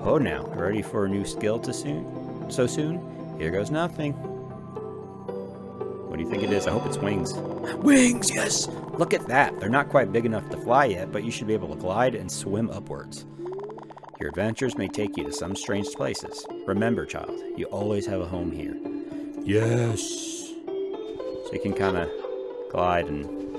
Oh, now, ready for a new skill so soon? Here goes nothing. What do you think it is? I hope it's wings. Wings, yes! Look at that. They're not quite big enough to fly yet, but you should be able to glide and swim upwards. Your adventures may take you to some strange places. Remember, child, you always have a home here. Yes! So you can kind of glide and